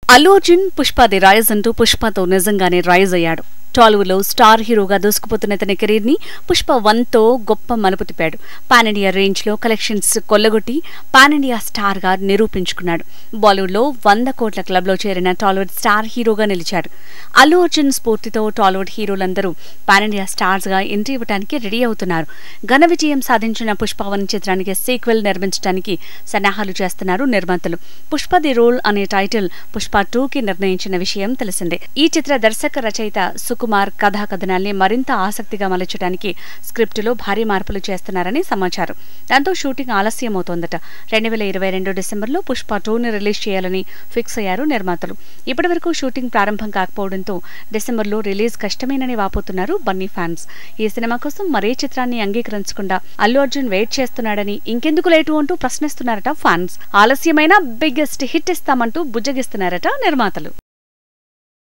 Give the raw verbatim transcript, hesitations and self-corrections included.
Allu Arjun Pushpa the rise అంటూ పుష్పతో నిజంగానే రైజ్ అయ్యాడు. టాలీవుడ్ లో స్టార్ హీరోగా దూసుకుపోతున్న తన కెరీర్ ని పుష్ప వన్ తో గొప్ప మలుపు తిప్పాడు. పాన్ ఇండియా రేంజ్ లో కలెక్షన్స్ కొల్లగొట్టి పాన్ ఇండియా స్టార్ గా నిరూపించుకున్నాడు. బాలీవుడ్ లో వంద కోట్ల క్లబ్ లో చేరిన టాలీవుడ్ స్టార్ హీరోగా నిలిచాడు. అల్లు అర్జున్ స్ఫూర్తితో టాలీవుడ్ హీరోలందరూ పాన్ ఇండియా స్టార్స్ గా ఎంట్రీ ఇవ్వడానికి రెడీ అవుతున్నారు. ఘన విజయం సాధించిన పుష్ప వన్ చిత్రానికి సీక్వెల్ నిర్మించడానికి సన్నాహాలు చేస్తున్నారు నిర్మాతలు. పుష్ప ది రోల్ అనే టైటిల్ పుష్ప టూ కి నిర్ణయించిన విషయం తెలిసిందే. ఈ చిత్ర దర్శక రచయిత సుకుమార్ కథా కథనాల్ని మరింత ఆసక్తిగా మలచడానికి స్క్రిప్టులో భారీ మార్పులు చేస్తున్నారని సమాచారం. దాంతో షూటింగ్ ఆలస్యం అవుతోందట. రెండు వేల ఇరవై రెండు డిసెంబర్లో పుష్ప టూని రిలీజ్ చేయాలని ఫిక్స్ అయ్యారు నిర్మాతలు. ఇప్పటి వరకు షూటింగ్ ప్రారంభం కాకపోవడంతో డిసెంబర్లో రిలీజ్ కష్టమేనని వాపోతున్నారు బన్నీ ఫ్యాన్స్. ఈ సినిమా కోసం మరే చిత్రాన్ని అంగీకరించకుండా అల్లు అర్జున్ వెయిట్ చేస్తున్నాడని ఇంకెందుకు లేటు అంటూ ప్రశ్నిస్తున్నారట ఫ్యాన్స్. ఆలస్యమైన బిగ్గెస్ట్ హిట్ ఇస్తామంటూ బుజ్జగిస్తున్నారట నిర్మాతలు.